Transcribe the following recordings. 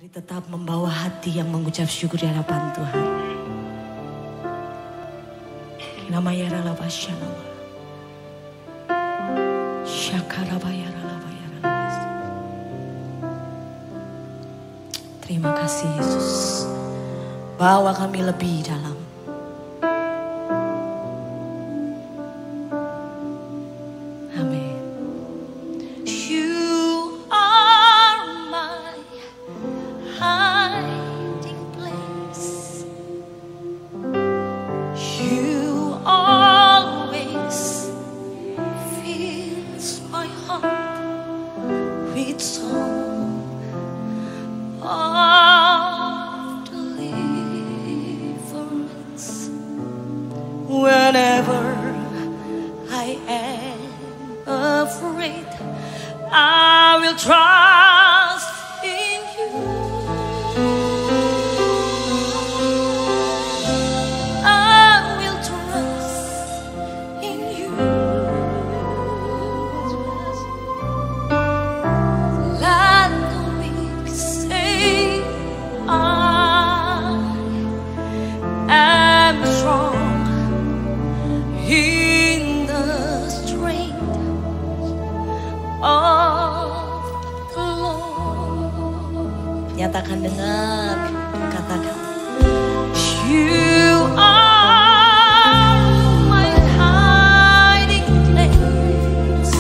Mari tetap membawa hati yang mengucap syukur di hadapan Tuhan. Terima kasih Yesus. Bawa kami lebih dalam. Amin. You are my hiding place. You always fills my heart with song of deliverance. Whenever I am afraid, I will trust in you. I will trust in you. Let the weak say I am strong in the strength of the Lord. Nyatakan dengan katakan, you are my hiding place.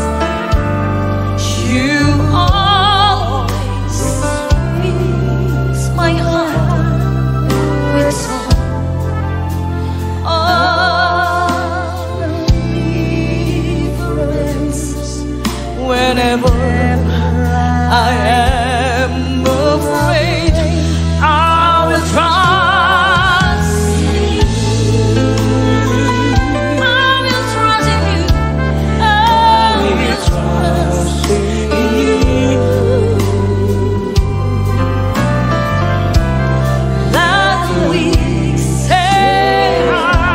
You always fills my heart with song of deliverance. Whenever I am afraid, I will trust in you. I will trust in you. I will trust in you. Let the weak say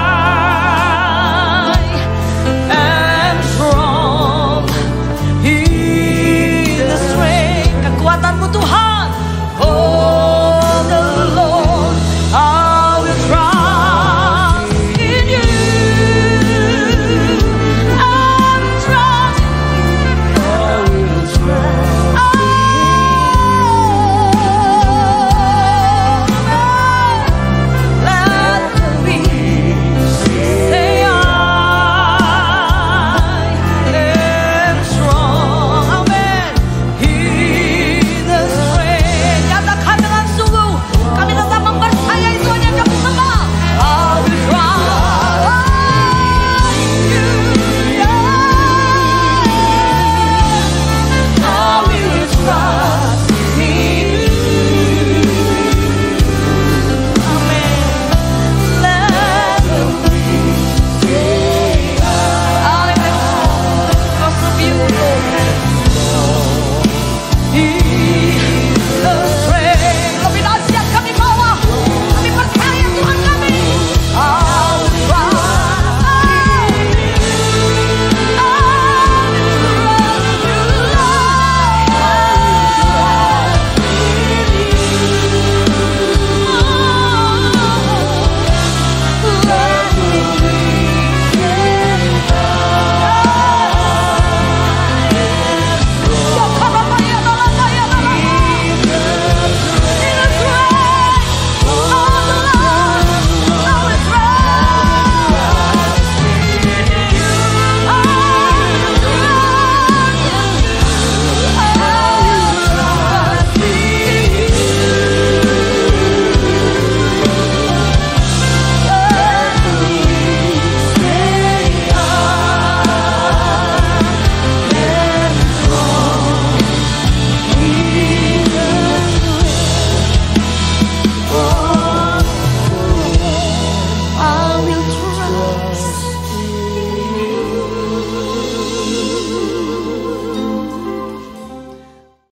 I am strong in the strength. Kekuatanmu Tuhan. Oh.